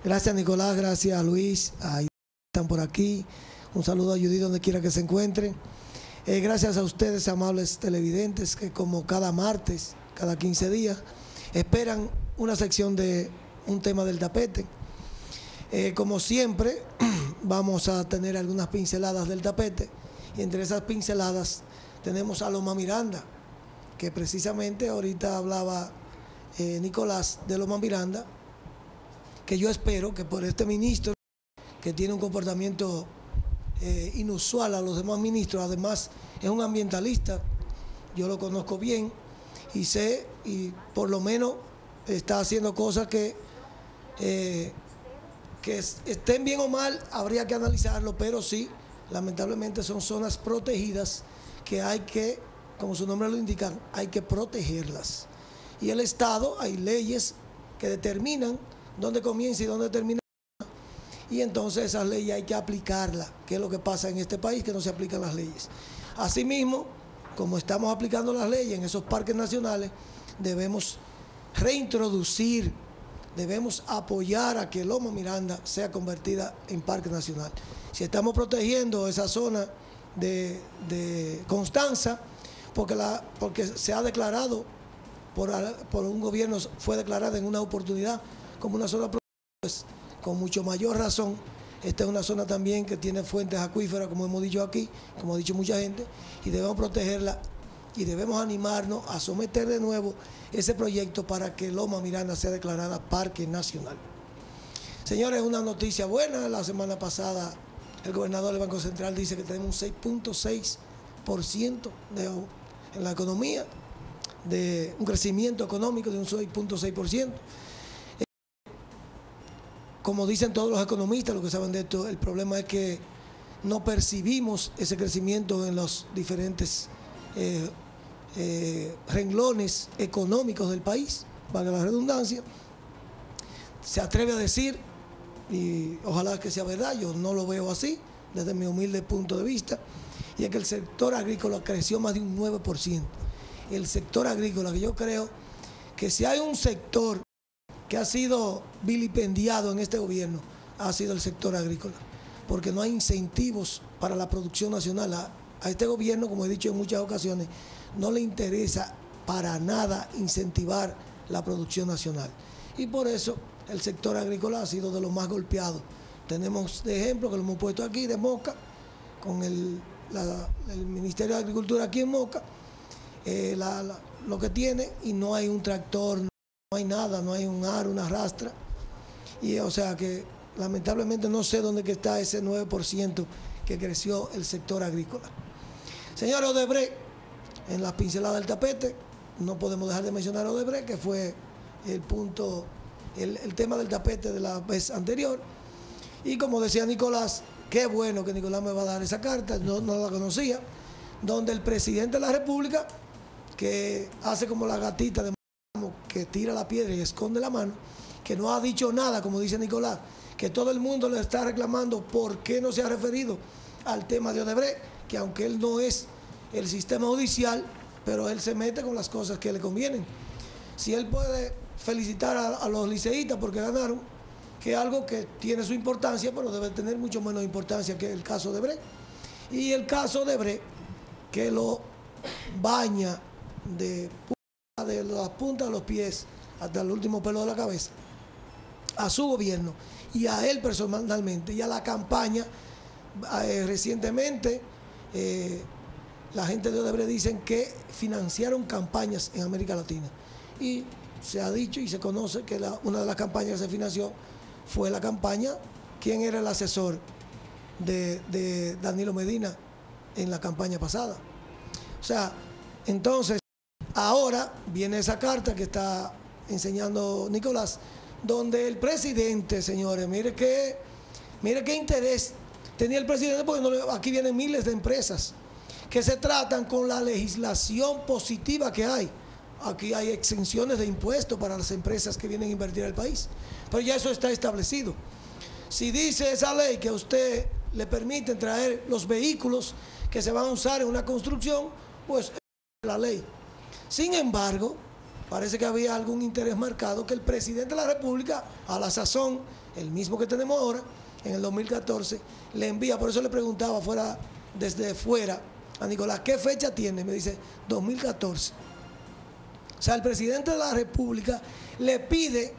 Gracias, Nicolás, gracias a Luis, están por aquí. Un saludo a Judith donde quiera que se encuentren. Gracias a ustedes, amables televidentes, que como cada martes, cada 15 días, esperan una sección de un tema del tapete. Como siempre, vamos a tener algunas pinceladas del tapete, y entre esas pinceladas tenemos a Loma Miranda, que precisamente ahorita hablaba Nicolás de Loma Miranda, que yo espero que por este ministro, que tiene un comportamiento inusual a los demás ministros, además es un ambientalista, yo lo conozco bien y sé, y por lo menos está haciendo cosas que estén bien o mal, habría que analizarlo, pero sí, lamentablemente son zonas protegidas que hay que, como su nombre lo indica, hay que protegerlas. Y el Estado, hay leyes que determinan dónde comienza y dónde termina, y entonces esas leyes hay que aplicarlas, que es lo que pasa en este país, que no se aplican las leyes. Asimismo, como estamos aplicando las leyes en esos parques nacionales, debemos reintroducir, debemos apoyar a que Loma Miranda sea convertida en parque nacional. Si estamos protegiendo esa zona de Constanza, porque se ha declarado por un gobierno, fue declarada en una oportunidad como una zona protegida, pues, con mucho mayor razón, esta es una zona también que tiene fuentes acuíferas, como hemos dicho aquí, como ha dicho mucha gente, y debemos protegerla y debemos animarnos a someter de nuevo ese proyecto para que Loma Miranda sea declarada parque nacional. Señores, una noticia buena. La semana pasada el gobernador del Banco Central dice que tenemos un 6.6% en la economía, de un crecimiento económico de un 6.6%. Como dicen todos los economistas, los que saben de esto, el problema es que no percibimos ese crecimiento en los diferentes renglones económicos del país, valga la redundancia. Se atreve a decir, y ojalá que sea verdad, yo no lo veo así, desde mi humilde punto de vista, y es que el sector agrícola creció más de un 9%. El sector agrícola, que yo creo que si hay un sector que ha sido vilipendiado en este gobierno, ha sido el sector agrícola, porque no hay incentivos para la producción nacional. A este gobierno, como he dicho en muchas ocasiones, no le interesa para nada incentivar la producción nacional. Y por eso el sector agrícola ha sido de los más golpeados. Tenemos de ejemplo, que lo hemos puesto aquí, de Moca, con el Ministerio de Agricultura aquí en Moca, lo que tiene, y no hay un tractor, no hay nada, no hay un aro, una rastra. Y o sea que lamentablemente no sé dónde que está ese 9% que creció el sector agrícola. Señor Odebrecht, en las pinceladas del tapete, no podemos dejar de mencionar a Odebrecht, que fue el tema del tapete de la vez anterior. Y como decía Nicolás, qué bueno que Nicolás me va a dar esa carta, no la conocía, donde el presidente de la República, que hace como la gatita de que tira la piedra y esconde la mano, que no ha dicho nada, como dice Nicolás, que todo el mundo le está reclamando por qué no se ha referido al tema de Odebrecht, que aunque él no es el sistema judicial, pero él se mete con las cosas que le convienen. Si él puede felicitar a los liceístas porque ganaron, que es algo que tiene su importancia, pero debe tener mucho menos importancia que el caso de Odebrecht. Y el caso de Odebrecht, que lo baña de las puntas de los pies hasta el último pelo de la cabeza, a su gobierno y a él personalmente y a la campaña. Recientemente la gente de Odebrecht dicen que financiaron campañas en América Latina, y se ha dicho y se conoce que una de las campañas que se financió fue la campaña, ¿quién era el asesor de Danilo Medina en la campaña pasada? O sea, entonces ahora viene esa carta que está enseñando Nicolás, donde el presidente, señores, mire qué interés tenía el presidente, porque aquí vienen miles de empresas que se tratan con la legislación positiva que hay. Aquí hay exenciones de impuestos para las empresas que vienen a invertir al país, pero ya eso está establecido. Si dice esa ley que a usted le permiten traer los vehículos que se van a usar en una construcción, pues es la ley. Sin embargo, parece que había algún interés marcado que el presidente de la República, a la sazón, el mismo que tenemos ahora, en el 2014, le envía, por eso le preguntaba desde fuera a Nicolás, ¿qué fecha tiene? Me dice, 2014. O sea, el presidente de la República le pide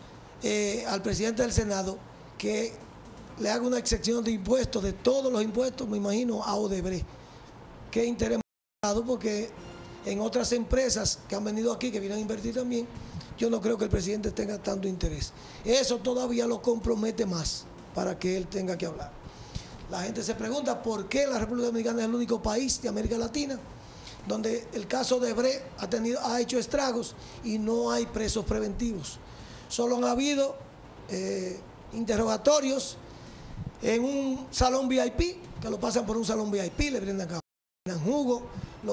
al presidente del Senado que le haga una excepción de impuestos, de todos los impuestos, me imagino, a Odebrecht. Qué interés marcado, porque en otras empresas que han venido aquí, que vienen a invertir también, yo no creo que el presidente tenga tanto interés. Eso todavía lo compromete más para que él tenga que hablar. La gente se pregunta por qué la República Dominicana es el único país de América Latina donde el caso de Odebrecht ha hecho estragos y no hay presos preventivos. Solo han habido interrogatorios en un salón VIP, que lo pasan por un salón VIP, le brindan café, le brindan jugo,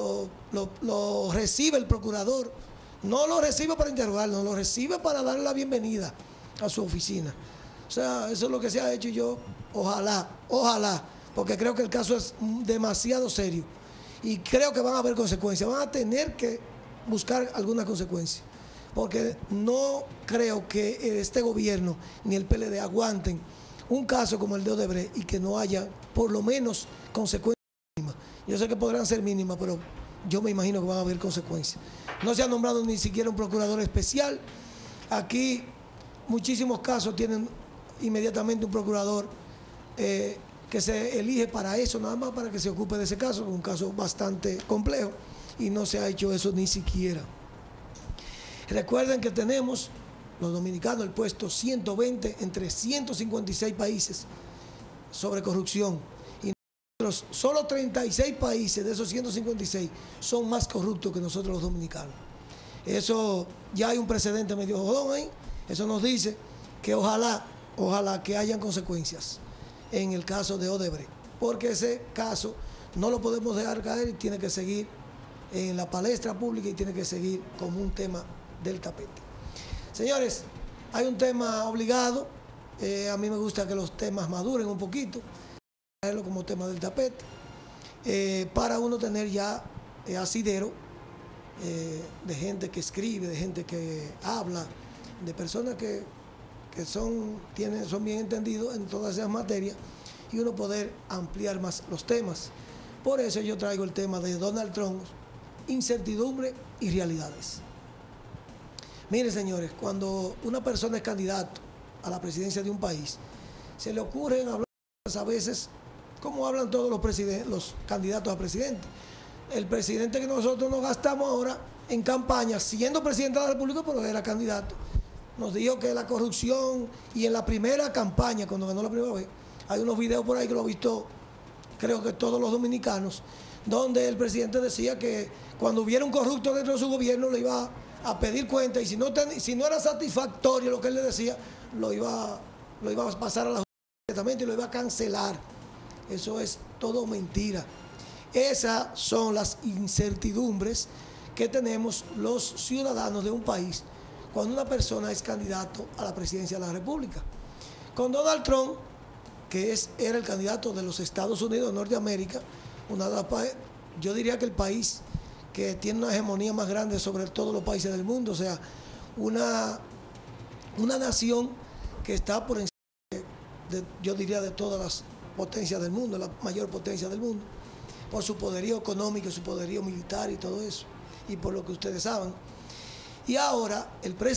lo recibe el procurador. No lo recibe para interrogarlo, lo recibe para darle la bienvenida a su oficina. O sea, eso es lo que se ha hecho y yo, ojalá, porque creo que el caso es demasiado serio y creo que van a haber consecuencias, van a tener que buscar alguna consecuencia, porque no creo que este gobierno ni el PLD aguanten un caso como el de Odebrecht y que no haya por lo menos consecuencias mínimas. Yo sé que podrán ser mínimas, pero yo me imagino que van a haber consecuencias. No se ha nombrado ni siquiera un procurador especial. Aquí muchísimos casos tienen inmediatamente un procurador que se elige para eso, nada más para que se ocupe de ese caso, un caso bastante complejo, y no se ha hecho eso ni siquiera. Recuerden que tenemos, los dominicanos, el puesto 120 entre 156 países sobre corrupción. Y nosotros, solo 36 países de esos 156 son más corruptos que nosotros los dominicanos. Eso ya hay un precedente medio jodón ahí. Eso nos dice que ojalá que hayan consecuencias en el caso de Odebrecht, porque ese caso no lo podemos dejar caer y tiene que seguir en la palestra pública y tiene que seguir como un tema del tapete. Señores, hay un tema obligado, a mí me gusta que los temas maduren un poquito, traerlo como tema del tapete, para uno tener ya asidero de gente que escribe, de gente que habla, de personas que son bien entendidos en todas esas materias y uno poder ampliar más los temas. Por eso yo traigo el tema de Donald Trump, incertidumbre y realidades. Miren, señores, cuando una persona es candidato a la presidencia de un país, se le ocurren hablar a veces como hablan todos los candidatos a presidente. El presidente que nosotros nos gastamos ahora en campaña, siendo presidente de la República, pero era candidato, nos dijo que la corrupción, y en la primera campaña, cuando ganó la primera vez, hay unos videos por ahí que lo han visto, creo que todos los dominicanos, donde el presidente decía que cuando hubiera un corrupto dentro de su gobierno le iba a pedir cuenta, y si no era satisfactorio lo que él le decía, lo iba a pasar a la justicia y lo iba a cancelar. Eso es todo mentira. Esas son las incertidumbres que tenemos los ciudadanos de un país cuando una persona es candidato a la presidencia de la República. Con Donald Trump, que era el candidato de los Estados Unidos de Norteamérica, yo diría que el país que tiene una hegemonía más grande sobre todos los países del mundo, o sea, una nación que está por encima yo diría de todas las potencias del mundo, la mayor potencia del mundo, por su poderío económico, su poderío militar y todo eso, y por lo que ustedes saben. Y ahora,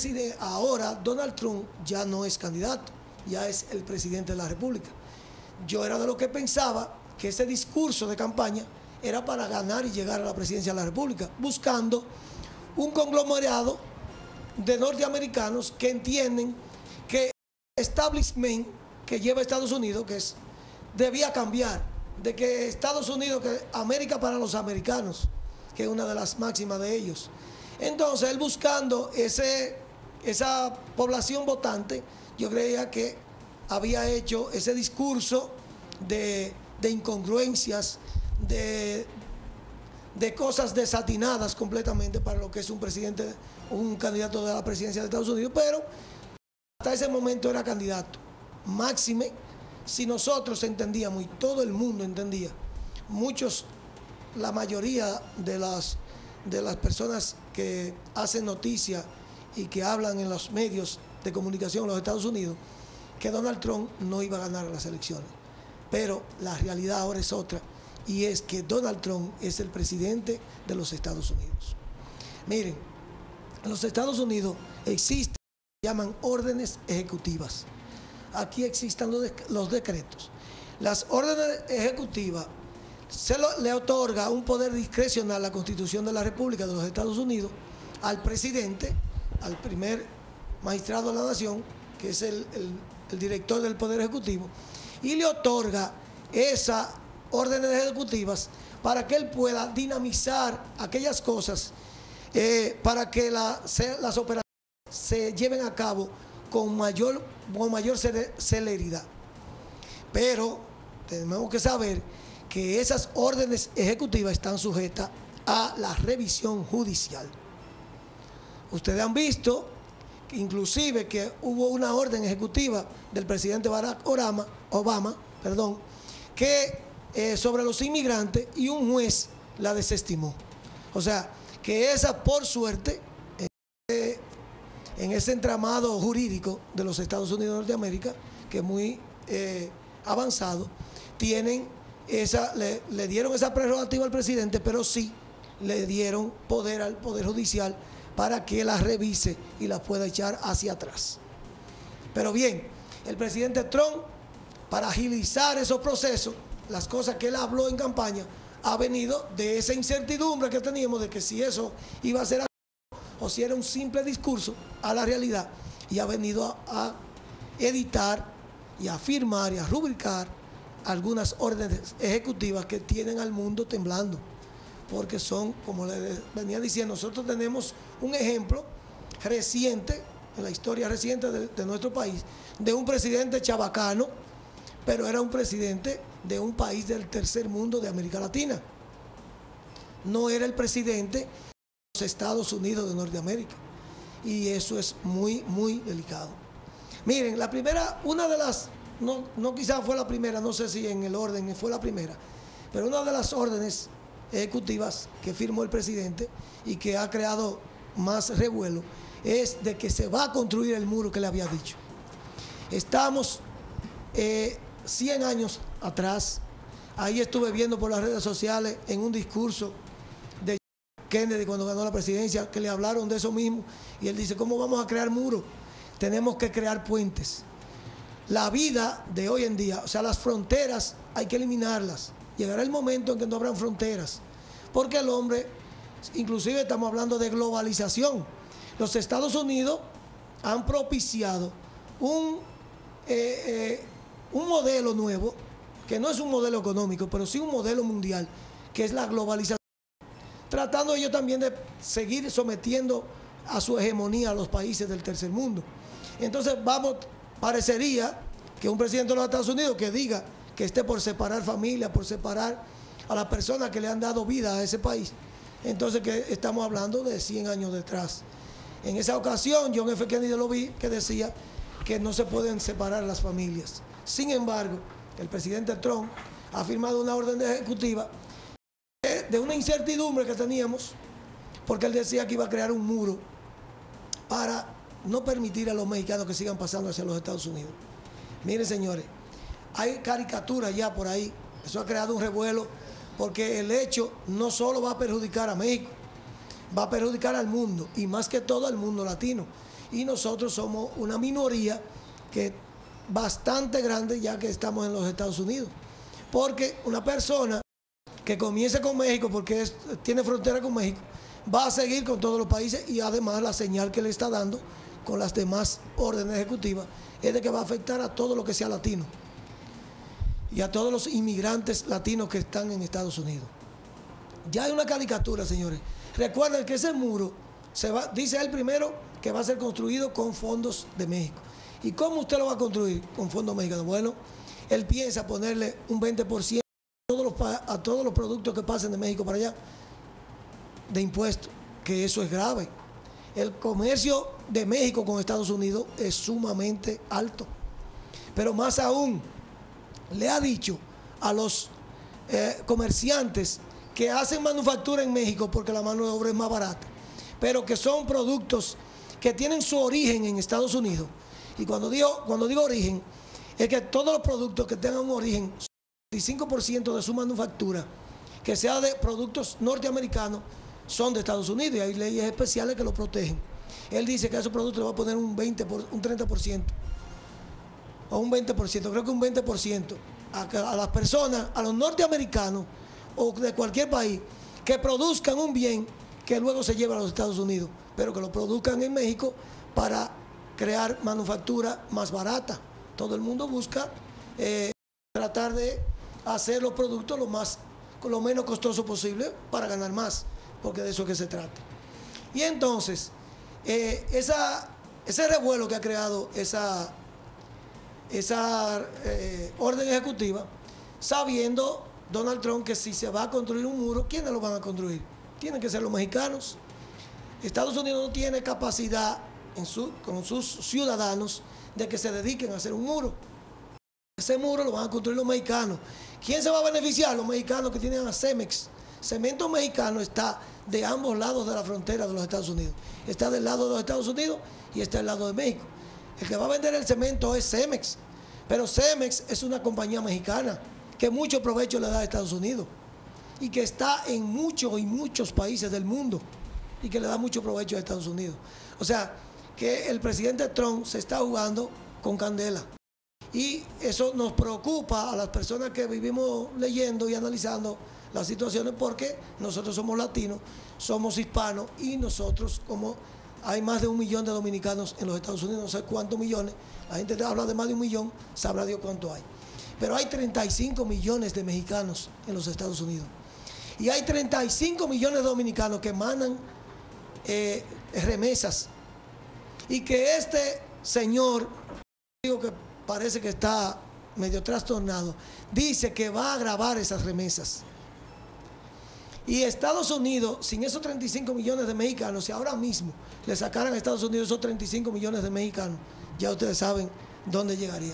Donald Trump ya no es candidato, ya es el presidente de la República. Yo era de los que pensaba que ese discurso de campaña era para ganar y llegar a la presidencia de la República, buscando un conglomerado de norteamericanos que entienden que el establishment que lleva Estados Unidos, debía cambiar, de que Estados Unidos, que América para los americanos, que es una de las máximas de ellos. Entonces, él buscando esa población votante, yo creía que había hecho ese discurso de incongruencias, de cosas desatinadas completamente para lo que es un candidato de la presidencia de Estados Unidos, pero hasta ese momento era candidato. Máxime, si nosotros entendíamos, y todo el mundo entendía, la mayoría de de las personas que hacen noticia y que hablan en los medios de comunicación en los Estados Unidos que Donald Trump no iba a ganar las elecciones. Pero la realidad ahora es otra, y es que Donald Trump es el presidente de los Estados Unidos. Miren, en los Estados Unidos existen, se llaman órdenes ejecutivas. Aquí existen los decretos. Las órdenes ejecutivas le otorga un poder discrecional a la Constitución de la República de los Estados Unidos al presidente, al primer magistrado de la nación, que es el director del Poder Ejecutivo, y le otorga esas órdenes ejecutivas para que él pueda dinamizar aquellas cosas, para que las operaciones se lleven a cabo con mayor celeridad. Pero tenemos que saber que esas órdenes ejecutivas están sujetas a la revisión judicial. Ustedes han visto inclusive que hubo una orden ejecutiva del presidente Barack Obama, que sobre los inmigrantes, y un juez la desestimó. O sea, que esa, por suerte, en ese entramado jurídico de los Estados Unidos de Norteamérica, que es muy avanzado, le dieron esa prerrogativa al presidente, pero sí le dieron poder al Poder Judicial para que la revise y la pueda echar hacia atrás. Pero bien, el presidente Trump, para agilizar esos procesos, las cosas que él habló en campaña, ha venido de esa incertidumbre que teníamos de que si eso iba a ser o si era un simple discurso, a la realidad, y ha venido a editar y a firmar y a rubricar algunas órdenes ejecutivas que tienen al mundo temblando, porque son, como les venía diciendo, nosotros tenemos un ejemplo reciente, en la historia reciente de nuestro país, de un presidente chabacano, pero era un presidente de un país del tercer mundo de América Latina. No era el presidente de los Estados Unidos de Norteamérica. Y eso es muy, muy delicado. Miren, la primera, una de las, no quizás fue la primera, no sé si en el orden fue la primera, pero una de las órdenes ejecutivas que firmó el presidente y que ha creado más revuelo es de que se va a construir el muro que le había dicho. Estamos 100 años atrás, ahí estuve viendo por las redes sociales en un discurso de Kennedy cuando ganó la presidencia, que le hablaron de eso mismo, y él dice, ¿cómo vamos a crear muros? Tenemos que crear puentes. La vida de hoy en día, o sea, las fronteras hay que eliminarlas. Llegará el momento en que no habrán fronteras, porque el hombre, inclusive estamos hablando de globalización. Los Estados Unidos han propiciado un modelo nuevo, que no es un modelo económico, pero sí un modelo mundial, que es la globalización, tratando ellos también de seguir sometiendo a su hegemonía a los países del tercer mundo. Entonces parecería que un presidente de los Estados Unidos que diga que esté por separar familias, por separar a las personas que le han dado vida a ese país, entonces que estamos hablando de 100 años detrás. En esa ocasión John F. Kennedy lo vi que decía que no se pueden separar las familias. Sin embargo, el presidente Trump ha firmado una orden ejecutiva de una incertidumbre que teníamos, porque él decía que iba a crear un muro para no permitir a los mexicanos que sigan pasando hacia los Estados Unidos. Miren, señores, hay caricaturas ya por ahí, eso ha creado un revuelo, porque el hecho no solo va a perjudicar a México, va a perjudicar al mundo, y más que todo al mundo latino. Y nosotros somos una minoría que bastante grande ya que estamos en los Estados Unidos. Porque una persona que comience con México, porque tiene frontera con México, va a seguir con todos los países, y además la señal que le está dando con las demás órdenes ejecutivas es de que va a afectar a todo lo que sea latino y a todos los inmigrantes latinos que están en Estados Unidos. Ya hay una caricatura, señores. Recuerden que ese muro, dice él primero, que va a ser construido con fondos de México. ¿Y cómo usted lo va a construir con fondos mexicanos? Bueno, él piensa ponerle un 20% a todos los productos que pasen de México para allá de impuestos, que eso es grave. El comercio de México con Estados Unidos es sumamente alto. Pero más aún, le ha dicho a los comerciantes que hacen manufactura en México porque la mano de obra es más barata, pero que son productos que tienen su origen en Estados Unidos. Y cuando digo origen, es que todos los productos que tengan un origen, 25% de su manufactura, que sea de productos norteamericanos, son de Estados Unidos, y hay leyes especiales que lo protegen. Él dice que a esos productos le va a poner un 30% o un 20%, creo que un 20% a las personas, a los norteamericanos o de cualquier país que produzcan un bien que luego se lleve a los Estados Unidos, pero que lo produzcan en México para crear manufactura más barata. Todo el mundo busca tratar de hacer los productos lo menos costoso posible para ganar más, porque de eso es que se trata. Y entonces, ese revuelo que ha creado esa orden ejecutiva, sabiendo Donald Trump que si se va a construir un muro, ¿quiénes lo van a construir? Tienen que ser los mexicanos. Estados Unidos no tiene capacidad con sus ciudadanos de que se dediquen a hacer un muro. Ese muro lo van a construir los mexicanos. ¿Quién se va a beneficiar? Los mexicanos que tienen a Cemex. Cemento Mexicano está de ambos lados de la frontera de los Estados Unidos. Está del lado de los Estados Unidos y está del lado de México. El que va a vender el cemento es Cemex. Pero Cemex es una compañía mexicana que mucho provecho le da a Estados Unidos y que está en muchos países del mundo y que le da mucho provecho a Estados Unidos. O sea, que el presidente Trump se está jugando con candela. Y eso nos preocupa a las personas que vivimos leyendo y analizando las situaciones, porque nosotros somos latinos, somos hispanos, y nosotros, como hay más de 1 millón de dominicanos en los Estados Unidos, no sé cuántos millones, la gente habla de más de 1 millón, sabrá Dios cuánto hay. Pero hay 35 millones de mexicanos en los Estados Unidos. Y hay 35 millones de dominicanos que mandan remesas. Y que este señor, digo que parece que está medio trastornado, dice que va a grabar esas remesas. Y Estados Unidos, sin esos 35 millones de mexicanos, si ahora mismo le sacaran a Estados Unidos esos 35 millones de mexicanos, ya ustedes saben dónde llegarían.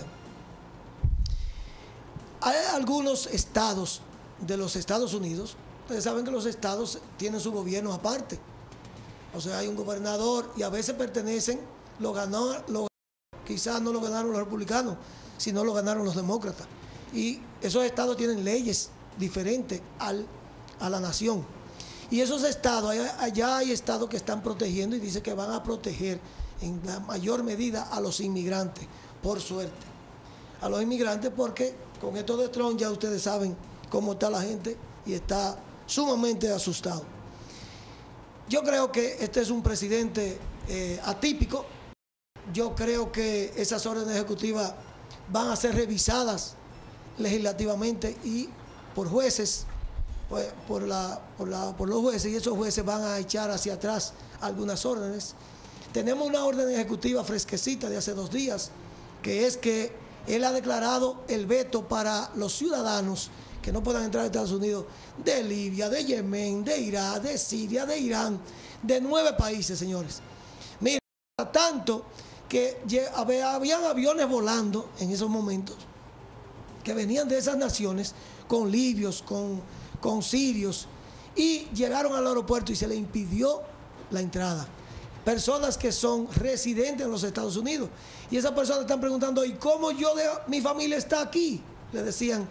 Hay algunos estados de los Estados Unidos, ustedes saben que los estados tienen su gobierno aparte. O sea, hay un gobernador y a veces pertenecen, quizás no lo ganaron los republicanos, sino lo ganaron los demócratas. Y esos estados tienen leyes diferentes a la nación. Y esos estados, allá hay estados que están protegiendo y dice que van a proteger en la mayor medida a los inmigrantes, por suerte. A los inmigrantes, porque con esto de Trump ya ustedes saben cómo está la gente y está sumamente asustado. Yo creo que este es un presidente atípico. Yo creo que esas órdenes ejecutivas van a ser revisadas legislativamente y por jueces, pues, por los jueces, y esos jueces van a echar hacia atrás algunas órdenes. Tenemos una orden ejecutiva fresquecita de hace 2 días, que es que él ha declarado el veto para los ciudadanos que no puedan entrar a Estados Unidos de Libia, de Yemen, de Irak, de Siria, de Irán, de 9 países, señores. Miren, tanto que habían aviones volando en esos momentos que venían de esas naciones con libios, con sirios, y llegaron al aeropuerto y se les impidió la entrada. Personas que son residentes en los Estados Unidos. Y esas personas están preguntando, ¿y cómo mi familia está aquí? Le decían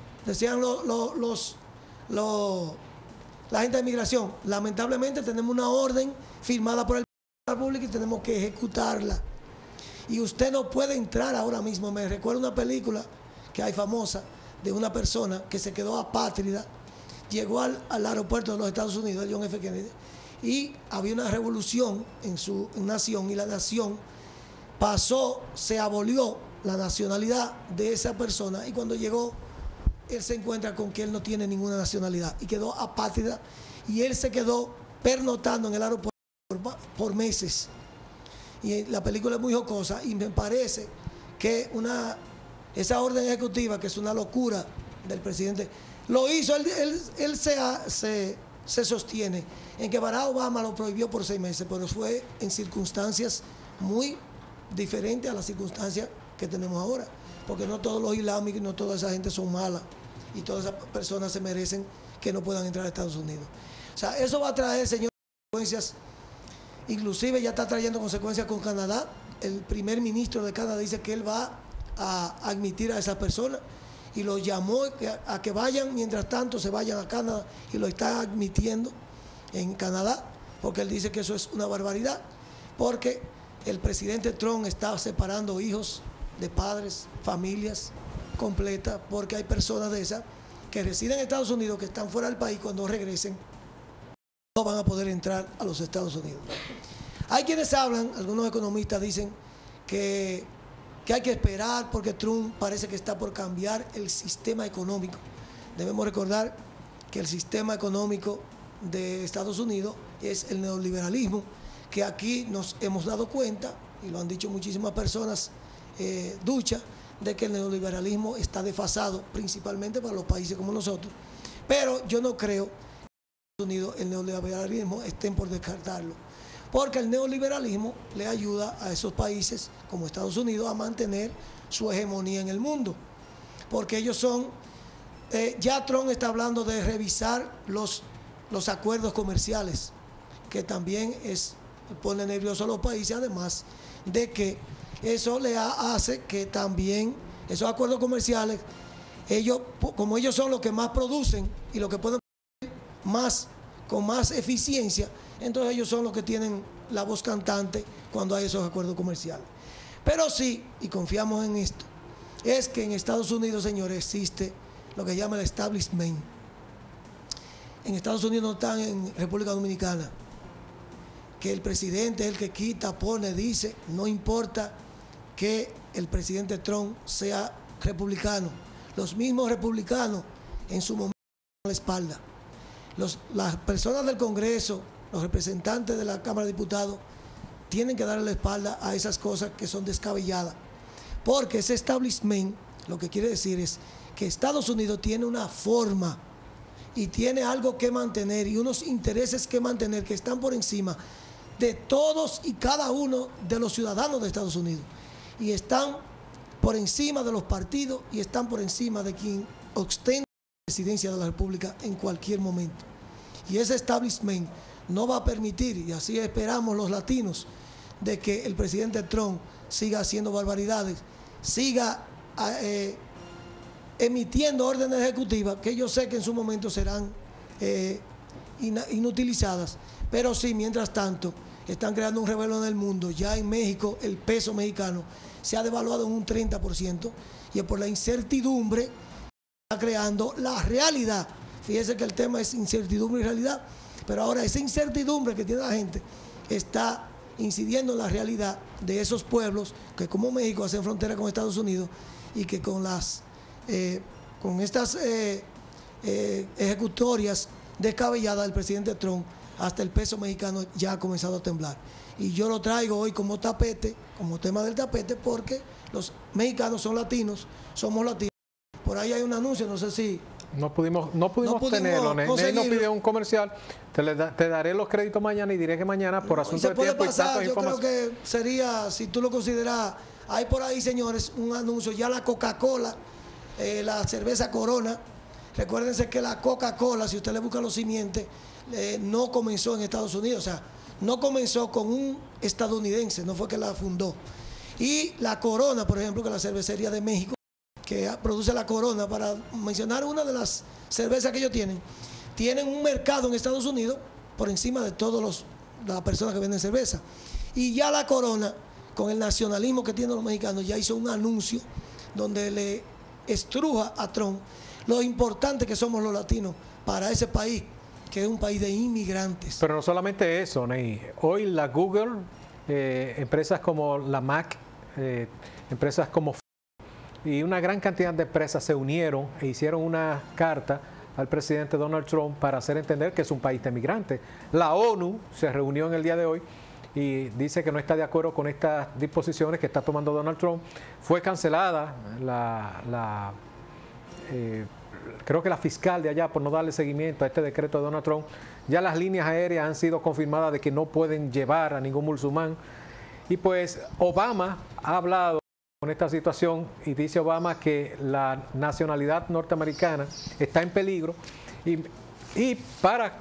la gente de migración. Lamentablemente tenemos una orden firmada por el presidente de la República y tenemos que ejecutarla. Y usted no puede entrar ahora mismo. Me recuerda una película que hay famosa de una persona que se quedó apátrida, llegó al aeropuerto de los Estados Unidos, el John F. Kennedy, y había una revolución en su nación, y la nación se abolió la nacionalidad de esa persona, y cuando llegó, él se encuentra con que él no tiene ninguna nacionalidad, y quedó apátrida, y él se quedó pernoctando en el aeropuerto por meses. Y la película es muy jocosa, y me parece que esa orden ejecutiva, que es una locura del presidente, lo hizo, él se sostiene en que Barack Obama lo prohibió por 6 meses, pero fue en circunstancias muy diferentes a las circunstancias que tenemos ahora, porque no todos los islámicos, no toda esa gente son malas, y todas esas personas se merecen que no puedan entrar a Estados Unidos. O sea, eso va a traer, señores, consecuencias. Inclusive ya está trayendo consecuencias con Canadá. El primer ministro de Canadá dice que él va a admitir a esas personas y los llamó a que vayan, mientras tanto se vayan a Canadá, y lo está admitiendo en Canadá, porque él dice que eso es una barbaridad, porque el presidente Trump está separando hijos de padres, familias completas, porque hay personas de esas que residen en Estados Unidos, que están fuera del país, cuando regresen no van a poder entrar a los Estados Unidos. Hay quienes hablan, algunos economistas dicen que hay que esperar porque Trump parece que está por cambiar el sistema económico. Debemos recordar que el sistema económico de Estados Unidos es el neoliberalismo, que aquí nos hemos dado cuenta, y lo han dicho muchísimas personas duchas, de que el neoliberalismo está desfasado, principalmente para los países como nosotros. Pero yo no creo que en Estados Unidos el neoliberalismo estén por descartarlo, porque el neoliberalismo le ayuda a esos países como Estados Unidos a mantener su hegemonía en el mundo, porque ellos son, ya Trump está hablando de revisar los acuerdos comerciales, que también pone nervioso a los países, además de que eso le hace que también esos acuerdos comerciales, ellos, como ellos son los que más producen y los que pueden más con más eficiencia, entonces ellos son los que tienen la voz cantante cuando hay esos acuerdos comerciales. Pero sí, y confiamos en esto, es que en Estados Unidos, señores, existe lo que llama el establishment. En Estados Unidos no están en República Dominicana, que el presidente es el que quita, pone, dice, no importa que el presidente Trump sea republicano. Los mismos republicanos en su momento dan la espalda. Las personas del Congreso, los representantes de la Cámara de Diputados, tienen que darle la espalda a esas cosas que son descabelladas. Porque ese establishment, lo que quiere decir es que Estados Unidos tiene una forma y tiene algo que mantener y unos intereses que mantener que están por encima de todos y cada uno de los ciudadanos de Estados Unidos. Y están por encima de los partidos y están por encima de quien ostenta la presidencia de la República en cualquier momento. Y ese establishment no va a permitir, y así esperamos los latinos, de que el presidente Trump siga haciendo barbaridades, siga emitiendo órdenes ejecutivas que yo sé que en su momento serán inutilizadas, pero sí, mientras tanto, están creando un revuelo en el mundo. Ya en México el peso mexicano se ha devaluado en un 30%, y es por la incertidumbre que está creando la realidad. Fíjese que el tema es incertidumbre y realidad, pero ahora esa incertidumbre que tiene la gente está incidiendo en la realidad de esos pueblos que, como México, hacen frontera con Estados Unidos, y que con estas ejecutorias descabelladas del presidente Trump, hasta el peso mexicano ya ha comenzado a temblar. Y yo lo traigo hoy como tapete, como tema del tapete, porque los mexicanos son latinos, somos latinos. Por ahí hay un anuncio, no sé si... No pudimos tenerlo. Ney nos pidió un comercial. Te daré los créditos mañana y diré que mañana, por asunto de tiempo pasar, y tanto yo creo que sería, si tú lo consideras, hay por ahí, señores, un anuncio. Ya la Coca-Cola, la cerveza Corona, recuérdense que la Coca-Cola, si usted le busca los simientes, no comenzó en Estados Unidos, o sea, no comenzó con un estadounidense, no fue que la fundó. Y la Corona, por ejemplo, que es la cervecería de México, que produce la Corona, para mencionar una de las cervezas que ellos tienen un mercado en Estados Unidos por encima de todas las personas que venden cerveza. Y ya la Corona, con el nacionalismo que tienen los mexicanos, ya hizo un anuncio donde le estruja a Trump lo importante que somos los latinos para ese país, que es un país de inmigrantes. Pero no solamente eso, Ney. Hoy la Google, empresas como la Mac, empresas como y una gran cantidad de empresas se unieron e hicieron una carta al presidente Donald Trump para hacer entender que es un país de migrantes. La ONU se reunió en el día de hoy y dice que no está de acuerdo con estas disposiciones que está tomando Donald Trump. Fue cancelada creo que la fiscal de allá, por no darle seguimiento a este decreto de Donald Trump. Ya las líneas aéreas han sido confirmadas de que no pueden llevar a ningún musulmán. Y pues Obama ha hablado con esta situación y dice Obama que la nacionalidad norteamericana está en peligro. Y Y para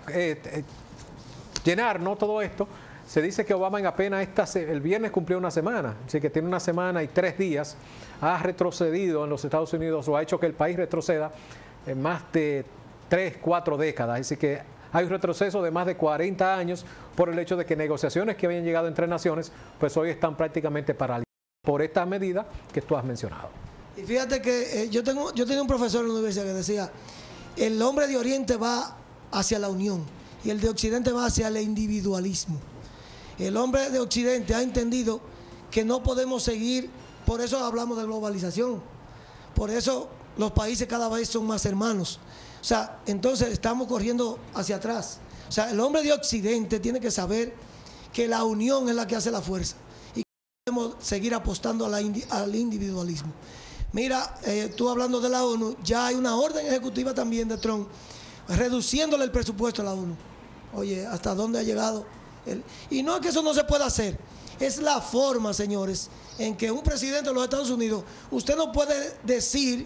llenar, ¿no?, todo esto, se dice que Obama en apenas el viernes cumplió una semana, así que tiene una semana y 3 días, ha retrocedido en los Estados Unidos o ha hecho que el país retroceda en más de 3, 4 décadas. Así que hay un retroceso de más de 40 años por el hecho de que negociaciones que habían llegado entre naciones, pues hoy están prácticamente paralizadas por esta medida que tú has mencionado. Y fíjate que yo tenía un profesor en la universidad que decía, el hombre de Oriente va hacia la unión y el de Occidente va hacia el individualismo. El hombre de Occidente ha entendido que no podemos seguir, por eso hablamos de globalización, por eso los países cada vez son más hermanos. O sea, entonces estamos corriendo hacia atrás. O sea, el hombre de Occidente tiene que saber que la unión es la que hace la fuerza y que podemos seguir apostando al individualismo. Mira, tú hablando de la ONU, ya hay una orden ejecutiva también de Trump reduciéndole el presupuesto a la ONU. Oye, ¿hasta dónde ha llegado? Y no es que eso no se pueda hacer, es la forma, señores, en que un presidente de los Estados Unidos, usted no puede decir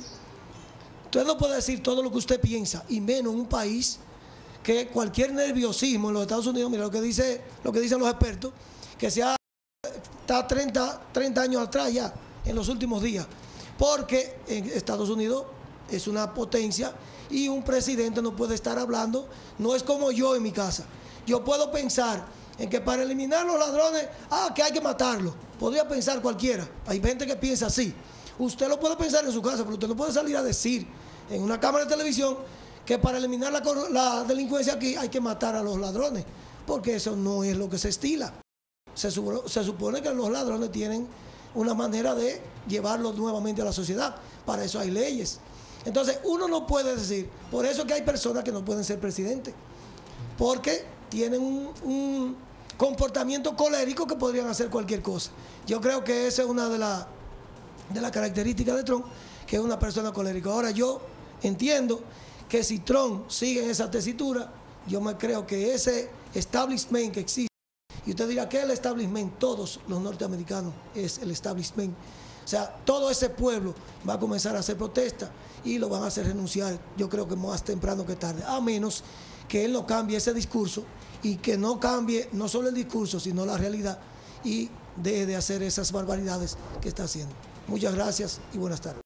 todo lo que usted piensa, y menos en un país que cualquier nerviosismo en los Estados Unidos, mira lo que dicen los expertos, que está 30 años atrás ya, en los últimos días, porque en Estados Unidos es una potencia y un presidente no puede estar hablando, no es como yo en mi casa. Yo puedo pensar en que para eliminar los ladrones, que hay que matarlos. Podría pensar cualquiera. Hay gente que piensa así. Usted lo puede pensar en su casa, pero usted no puede salir a decir en una cámara de televisión que para eliminar la delincuencia aquí hay que matar a los ladrones, porque eso no es lo que se estila. Se supone que los ladrones tienen una manera de llevarlos nuevamente a la sociedad. Para eso hay leyes. Entonces, uno no puede decir, por eso que hay personas que no pueden ser presidentes, porque tienen un comportamiento colérico que podrían hacer cualquier cosa. Yo creo que esa es una de las características de Trump, que es una persona colérica. Ahora, yo entiendo que si Trump sigue en esa tesitura, yo me creo que ese establishment que existe, y usted dirá, ¿qué es el establishment? Todos los norteamericanos es el establishment. O sea, todo ese pueblo va a comenzar a hacer protesta y lo van a hacer renunciar, yo creo que más temprano que tarde, a menos que él no cambie ese discurso y que no cambie no solo el discurso, sino la realidad, y deje de hacer esas barbaridades que está haciendo. Muchas gracias y buenas tardes.